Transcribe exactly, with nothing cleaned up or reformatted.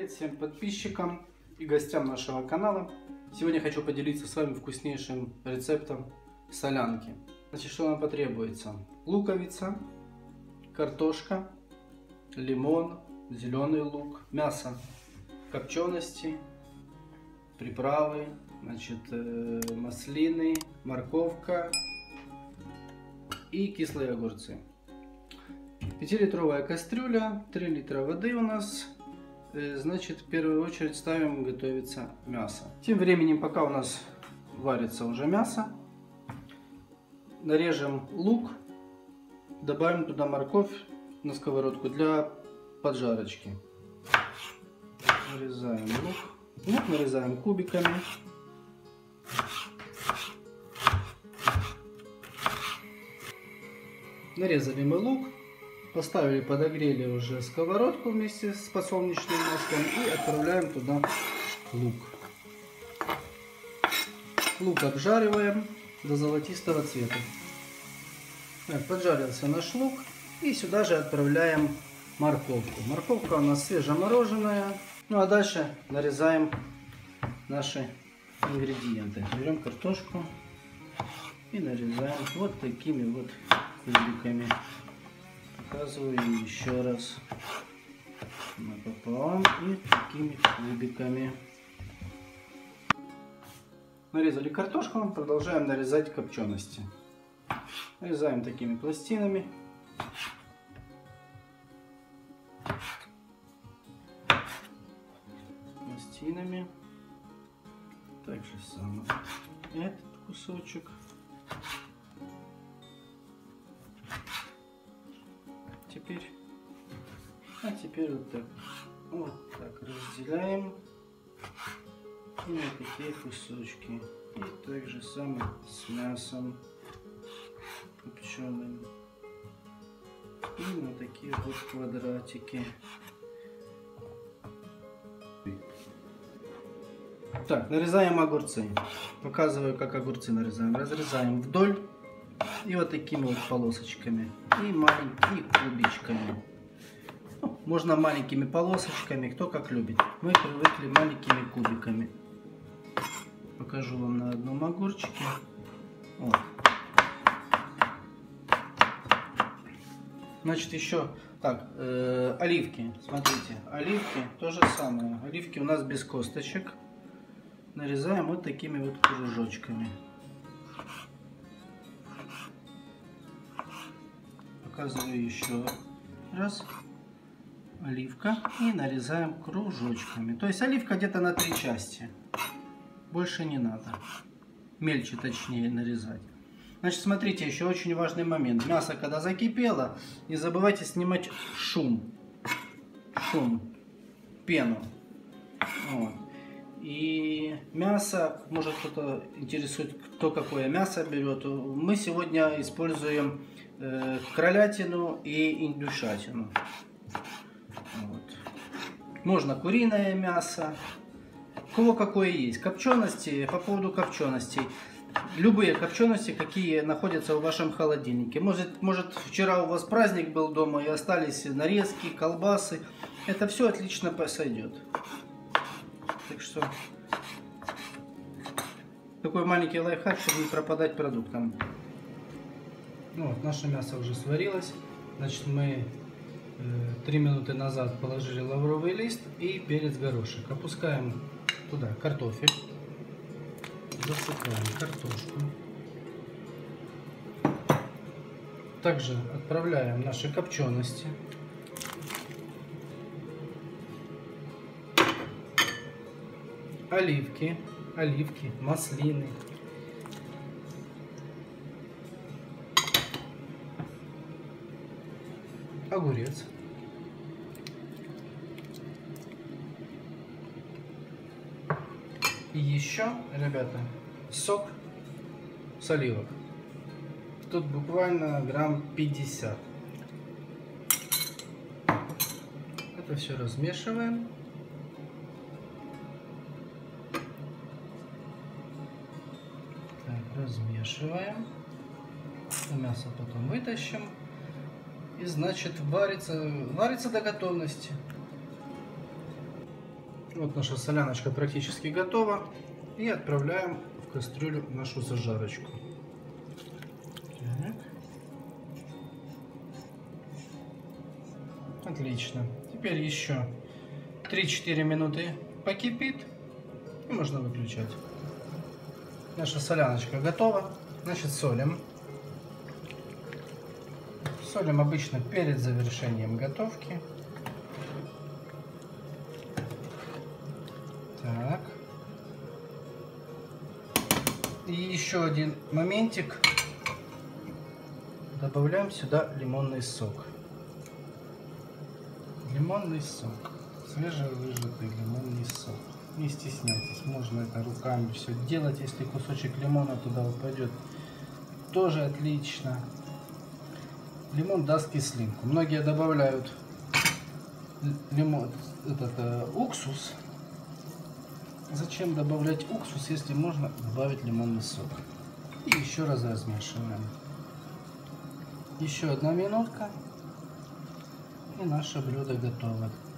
Привет всем подписчикам и гостям нашего канала. Сегодня хочу поделиться с вами вкуснейшим рецептом солянки. Значит, что нам потребуется? Луковица, картошка, лимон, зеленый лук, мясо копчености, приправы, значит, э, маслины, морковка и кислые огурцы. пятилитровая кастрюля, три литра воды у нас. Значит, в первую очередь ставим готовиться мясо. Тем временем, пока у нас варится уже мясо, нарежем лук, добавим туда морковь на сковородку для поджарочки. Нарезаем лук. Лук нарезаем кубиками. Нарезали мы лук. Поставили, подогрели уже сковородку вместе с подсолнечным маслом и отправляем туда лук. Лук обжариваем до золотистого цвета. Так, поджарился наш лук, и сюда же отправляем морковку. Морковка у нас свежемороженая. Ну а дальше нарезаем наши ингредиенты. Берем картошку и нарезаем вот такими вот кубиками. Показываю еще раз напополам и такими кубиками. Нарезали картошку, продолжаем нарезать копчености. Нарезаем такими пластинами. Пластинами. Так же самое этот кусочек. Теперь, а теперь вот так, вот так разделяем и на такие кусочки. И так же самое с мясом копченым. И на такие вот квадратики. Так, нарезаем огурцы. Показываю, как огурцы нарезаем. Разрезаем вдоль. И вот такими вот полосочками. И маленькими кубичками. Ну, можно маленькими полосочками, кто как любит. Мы привыкли маленькими кубиками. Покажу вам на одном огурчике. Вот. Значит, еще так, э, оливки. Смотрите, оливки то же самое. Оливки у нас без косточек. Нарезаем вот такими вот кружочками. Показываю еще раз. Оливка. И нарезаем кружочками. То есть оливка где-то на три части. Больше не надо. Мельче, точнее, нарезать. Значит, смотрите, еще очень важный момент. Мясо, когда закипело, не забывайте снимать шум. Шум. Пену. Вот. И мясо, может кто-то интересует, кто какое мясо берет. Мы сегодня используем э, кролятину и индюшатину. Вот. Можно куриное мясо. У кого какое есть. Копчености, по поводу копченостей. Любые копчености, какие находятся в вашем холодильнике. Может, может вчера у вас праздник был дома и остались нарезки, колбасы. Это все отлично сойдет. Так что такой маленький лайфхак, чтобы не пропадать продуктом. Ну вот, наше мясо уже сварилось. Значит, мы три э, минуты назад положили лавровый лист и перец горошек. Опускаем туда картофель. Засыпаем картошку. Также отправляем наши копчености. Оливки, оливки, маслины. Огурец. И еще, ребята, сок с оливок. Тут буквально грамм пятьдесят. Это все размешиваем. Так, размешиваем. Мясо потом вытащим. И значит варится, варится до готовности. Вот наша соляночка практически готова. И отправляем в кастрюлю нашу зажарочку. Так. Отлично. Теперь еще три-четыре минуты покипит. И можно выключать. Наша соляночка готова. Значит, солим. Солим обычно перед завершением готовки. Так. И еще один моментик. Добавляем сюда лимонный сок. Лимонный сок. Свежевыжатый лимонный сок. Не стесняйтесь, можно это руками все делать. Если кусочек лимона туда упадет, тоже отлично. Лимон даст кислинку. Многие добавляют лимон, этот э, уксус. Зачем добавлять уксус, если можно добавить лимонный сок? И еще раз размешиваем. Еще одна минутка. И наше блюдо готово.